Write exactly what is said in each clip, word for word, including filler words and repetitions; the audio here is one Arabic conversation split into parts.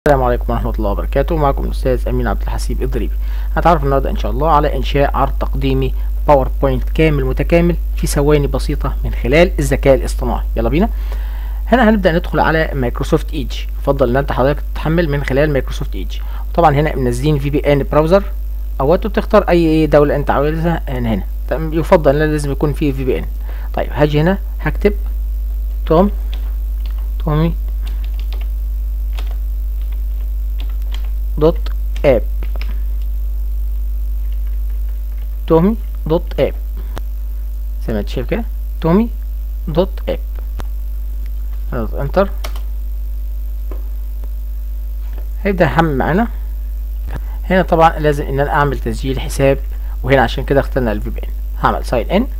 السلام عليكم ورحمة الله وبركاته. معكم الأستاذ أمين عبد الحسيب الضريبي. هنتعرف النهاردة إن شاء الله على إنشاء عرض تقديمي باوربوينت كامل متكامل في ثواني بسيطة من خلال الذكاء الاصطناعي. يلا بينا. هنا هنبدأ ندخل على مايكروسوفت ايدج. يفضل إن أنت حضرتك تتحمل من خلال مايكروسوفت ايدج. طبعا هنا منزلين في بي ان براوزر أو تختار أي دولة أنت عاوزها. هنا يفضل إن لازم يكون فيه في بي ان. طيب هاجي هنا هكتب توم تومي دوت اب تومي دوت اب زي ما انت شايف كده تومي دوت اب. نضغط انتر. هيبدأ يحمل معانا. هنا طبعا لازم ان انا اعمل تسجيل حساب، وهنا عشان كده اخترنا الفي بي ان. هعمل ساين ان.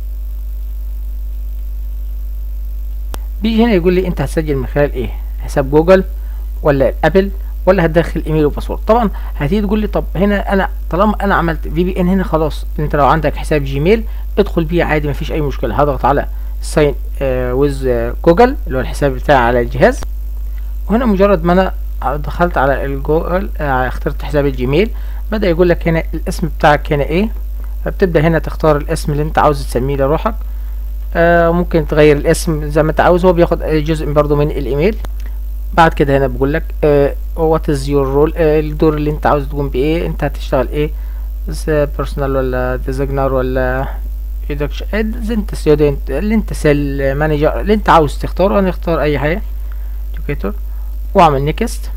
بيجي هنا يقول لي انت هتسجل من خلال ايه، حساب جوجل ولا ابل ولا هتدخل ايميل وباسورد. طبعا هتيجي تقول لي طب هنا انا طالما انا عملت في بي ان هنا خلاص، انت لو عندك حساب جيميل ادخل بيه عادي مفيش اي مشكله. هضغط على ساين ويز جوجل اللي هو الحساب بتاعي على الجهاز، وهنا مجرد ما انا دخلت على الجوجل آه اخترت حساب الجيميل، بدا يقول لك هنا الاسم بتاعك هنا ايه. فبتبدا هنا تختار الاسم اللي انت عاوز تسميه لروحك. آه ممكن تغير الاسم زي ما انت عاوز، هو بياخد جزء برضو من الايميل. بعد كده هنا بقول لك وات از يور رول، الدور اللي انت عاوز تقوم بايه، انت هتشتغل ايه، بيرسونال ولا ديزاينر ولا ادكشن، انت ستودنت اللي انت سيل مانجر اللي انت عاوز تختاره. هنختار اي حاجه educator واعمل نيكست.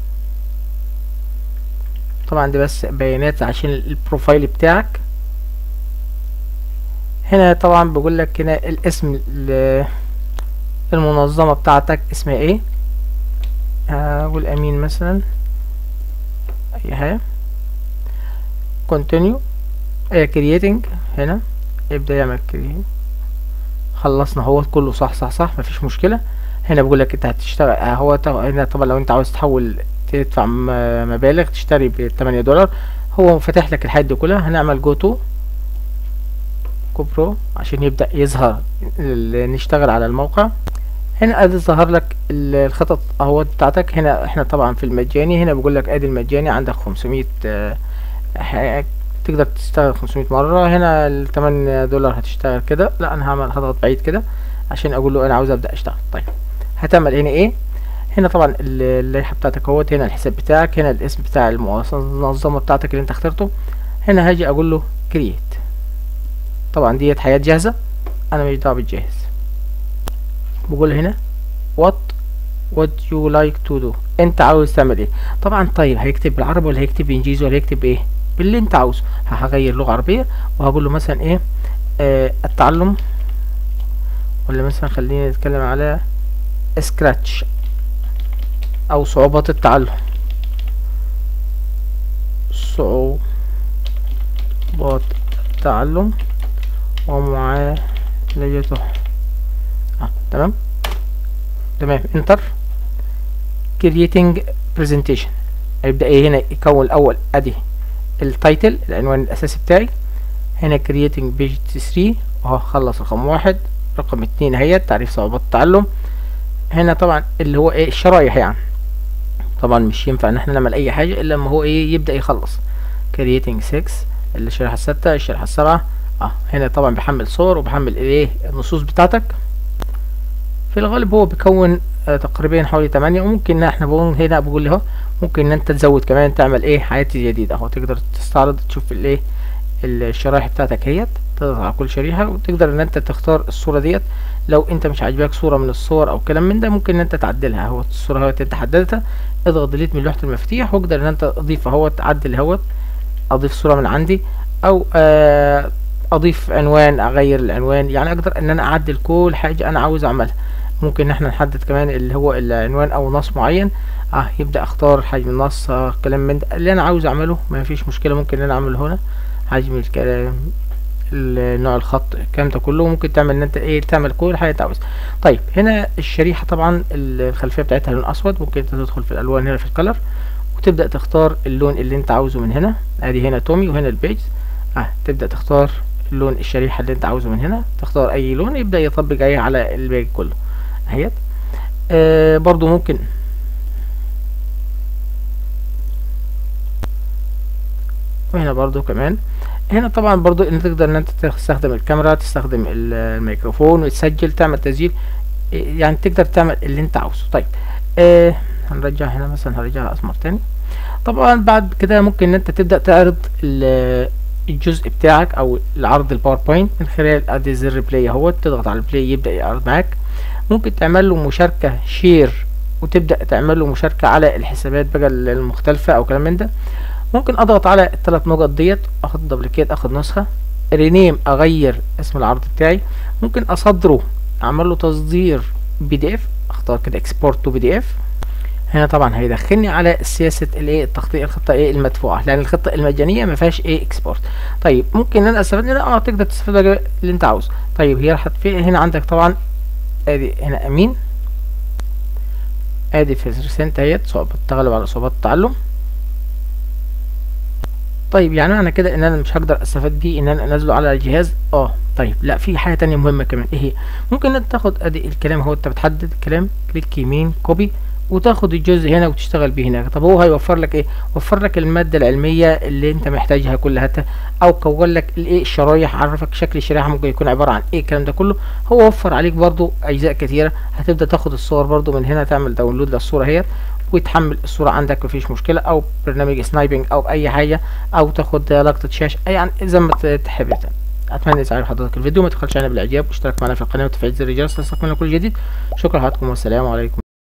طبعا دي بس بيانات عشان البروفايل بتاعك. هنا طبعا بقول لك هنا الاسم المنظمه بتاعتك اسمها ايه، هقول امين مثلا اي حاجه. continue creating. هنا يبدا يعمل create. خلصنا هو كله صح صح صح مفيش مشكله. هنا بقول لك انت هتشتغل هو هنا طبعا لو انت عاوز تحول تدفع مبالغ تشتري ب تمانية دولار، هو فاتح لك الحاجات دي كلها. هنعمل جو تو كوبرو عشان يبدا يظهر نشتغل على الموقع. هنا ادي ظهر لك الخطط اهو بتاعتك. هنا احنا طبعا في المجاني، هنا بقول لك ادي المجاني عندك خمسمية اه تقدر تشتغل خمسمية مره. هنا ال تمانية دولار هتشتغل كده. لا انا هعمل هضغط بعيد كده عشان اقول له انا عاوز ابدا اشتغل. طيب هتعمل هنا ايه، هنا طبعا اللائحه بتاعتك اهوت، هنا الحساب بتاعك، هنا الاسم بتاع المنظمه بتاعتك اللي انت اخترته. هنا هاجي اقول له كرييت. طبعا ديت حاجات جاهزه انا مش دعوه بالجاهز. بقول هنا what would you like to do، انت عاوز تعمل ايه. طبعا طيب هيكتب بالعربي ولا هيكتب بالانجليزي ولا هيكتب ايه باللي انت عاوزه. هغير لغه عربيه وهقول له مثلا ايه آه التعلم، ولا مثلا خلينا نتكلم على سكراتش او صعوبات التعلم، صعوبات التعلم ومعالجته. آه. تمام تمام انتر. creating presentation. هيبدأ ايه هنا يكون الاول ادي التايتل العنوان الاساسي بتاعي. هنا creating page ثلاثة اهو خلص رقم واحد. رقم اتنين اهي تعريف صعوبات التعلم. هنا طبعا اللي هو ايه الشرايح، يعني طبعا مش ينفع ان احنا نعمل اي حاجه الا لما هو ايه يبدأ يخلص. creating ستة الشريحه الستة الشريحه السبعة. اه هنا طبعا بيحمل صور وبيحمل ايه النصوص بتاعتك. في الغالب هو بيكون آه تقريبا حوالي تمانية. وممكن ان احنا بقول هنا بقول لي اهو ممكن ان انت تزود كمان تعمل ايه حاجات جديده اهو. تقدر تستعرض تشوف الايه الشرايح بتاعتك اهيت، تضغط على كل شريحه وتقدر ان انت تختار الصوره ديت. لو انت مش عاجباك صوره من الصور او كلام من ده ممكن ان انت تعدلها. اهو الصوره اهوت انت حددتها، اضغط ديليت من لوحه المفاتيح واقدر ان انت اضيف اهوت تعدل اهوت، اضيف صوره من عندي او آه اضيف عنوان، اغير العنوان، يعني اقدر ان انا اعدل كل حاجه انا عاوز اعملها. ممكن ان احنا نحدد كمان اللي هو العنوان او نص معين. اه يبدا اختار حجم النص آه كلام من ده اللي انا عاوز اعمله ما فيش مشكله. ممكن ان انا اعمله هنا حجم الكلام، نوع الخط، الكلام ده كله ممكن تعمل ان انت ايه تعمل كل حاجه انت عاوزها. طيب هنا الشريحه طبعا الخلفيه بتاعتها لون اسود. ممكن انت تدخل في الالوان هنا في الكلر وتبدا تختار اللون اللي انت عاوزه من هنا. ادي هنا تومي وهنا البيج. اه تبدا تختار لون الشريحه اللي انت عاوزه من هنا، تختار اي لون يبدا يطبق ايه على البيج كله اهيت. آه برضو ممكن وهنا برضو كمان. هنا طبعا برضو ان تقدر ان انت تستخدم الكاميرا، تستخدم الميكروفون وتسجل، تعمل تسجيل، يعني تقدر تعمل اللي انت عاوزه. طيب آه هنرجع هنا مثلا، هرجع اسمر تاني. طبعا بعد كده ممكن ان انت تبدأ تعرض الجزء بتاعك او العرض الباوربوينت من خلال ادي زر بلاي اهوت، تضغط على البلاي يبدأ يعرض معاك. ممكن تعمل له مشاركة شير وتبدأ تعمل له مشاركة على الحسابات بقى المختلفة او كلام من ده. ممكن اضغط على الثلاث نقط ديت، اخد دبليكيت، اخد نسخة، رينيم، اغير اسم العرض بتاعي. ممكن اصدره، اعمل له تصدير بي دي اف، اختار كده اكسبورت تو بي دي اف. هنا طبعا هيدخلني على سياسه الايه التخطيط، الخطه ايه المدفوعه، لان الخطه المجانيه ما فيهاش ايه اكسبورت. طيب ممكن ان انا استفاد منها؟ اه تقدر تستفاد اللي انت عاوزه. طيب هي راحت فين؟ هنا عندك طبعا ادي هنا امين، ادي في ريسنت اهيت صعوبه التغلب على صعوبات التعلم. طيب يعني معنى كده ان انا مش هقدر استفاد بيه ان انا انزله على الجهاز؟ اه طيب لا، في حاجه تانية مهمه كمان. ايه هي؟ ممكن انت تاخد ادي الكلام اهو، انت بتحدد الكلام، كليك يمين كوبي، وتاخد الجزء هنا وتشتغل بيه هناك. طب هو هيوفر لك ايه؟ وفر لك الماده العلميه اللي انت محتاجها كلها، او كون لك الايه الشرايح، عرفك شكل الشريحه ممكن يكون عباره عن ايه، الكلام ده كله. هو وفر عليك برضو اجزاء كتيره. هتبدا تاخد الصور برضو من هنا، تعمل داونلود للصوره اهيت وتحمل الصوره عندك مفيش مشكله، او برنامج سنايبنج او اي حاجه، او تاخد لقطه شاشه، يعني زي ما تحب. اتمنى يسعد حضرتك الفيديو، ما تبخلش علينا بالاعجاب واشترك معنا في القناه وتفعيل زر الجرس لتصلك مننا كل جديد. شكرا لحضراتكم والسلام عليكم.